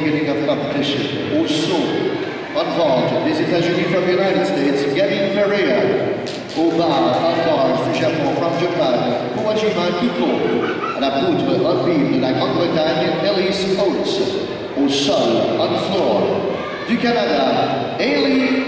beginning of competition. Au saut, en vente des États-Unis from the United States, Gavin Ferreira. Au bar, en bars du Japon from Japan, Kowajima Kiko. À la poutre en bible de la Grande-Bretagne, Elise Oates. Au sol, on floor, du Canada, Hayley